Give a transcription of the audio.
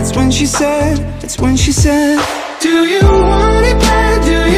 That's when she said, do you want it bad, do